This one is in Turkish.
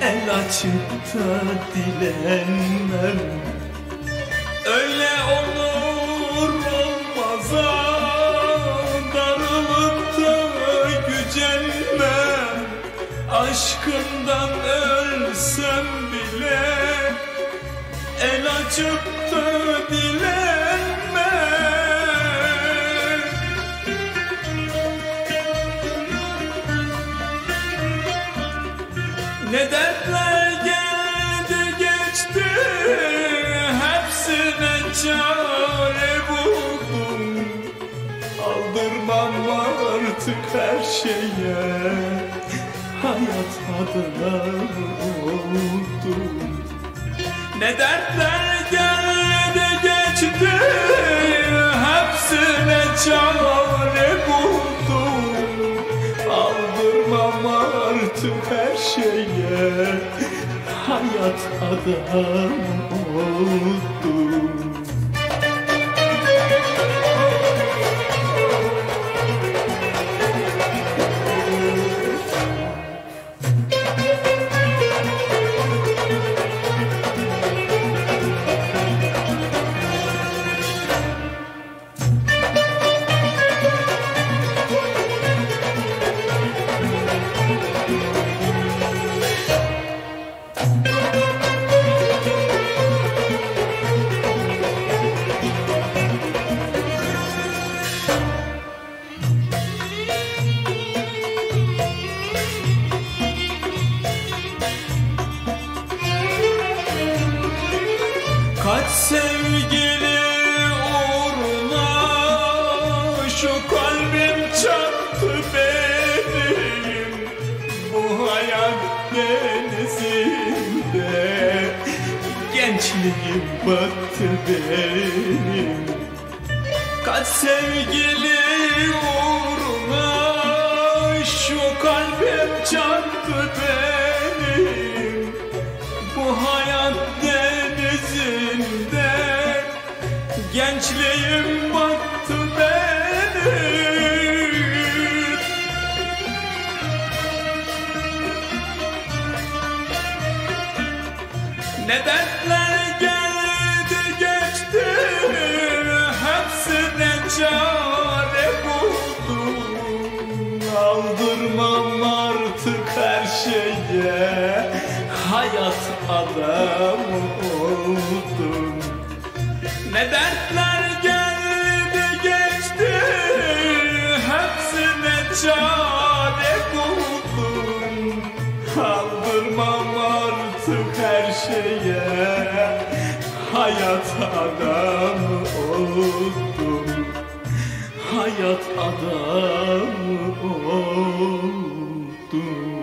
el açıp da dilenmem. Öyle olur olmaza darılıp da gücenmem. Aşkından ölsem bile el açıp da dilenmem. Ne dertler geldi geçti, hepsine çare buldum. Aldırmam artık her şeye, hayat adına oldum. Ne dertler geldi geçti, hepsine çare buldum. Aldırmam artık her şeye, hayat adına oldum. Kaç sevgili uğruna şu kalbim çattı benim, bu hayat denizinde gençliğim battı benim. Kaç sevgili uğruna şu kalbim çattı benim, bu hayat denizinde gençliğim battı benim. Ne dertler geldi geçti, hepsine çare buldum. Aldırmam artık her şeye, hayat adamı oldum. Ne dertler geldi geçti, hepsine çare buldum. Aldırmam artık her şeye, hayat adamı oldum. Hayat adamı oldum.